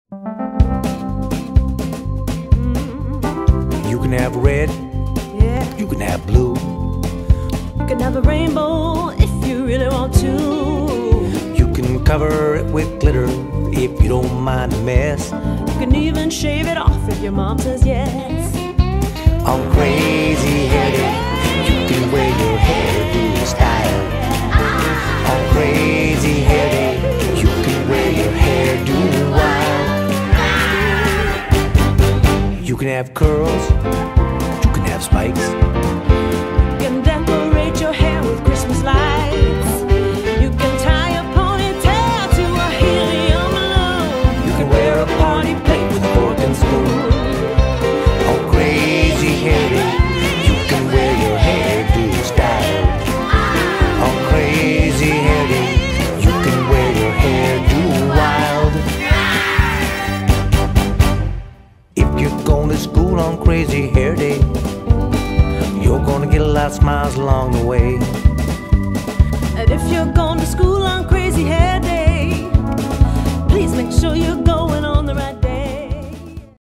You can have red, Yeah, you can have blue, you can have a rainbow if you really want to. you can cover it with glitter if you don't mind a mess. You can even shave it off if your mom says yes. On crazy hair day, you can wear your hairdo style. On crazy hair day, you can wear your hairdo wild. You can have curls, you can have spikes, You can decorate your hair with Christmas lights. You can tie a ponytail to a helium balloon. you can wear a party plate with a fork and spoon. On crazy hair day, you can wear your hairdo style. On crazy hair day, you can wear your hairdo wild. If you're going to school on crazy hair day, you're gonna get a lot of smiles along the way. And if you're going to school on crazy hair day,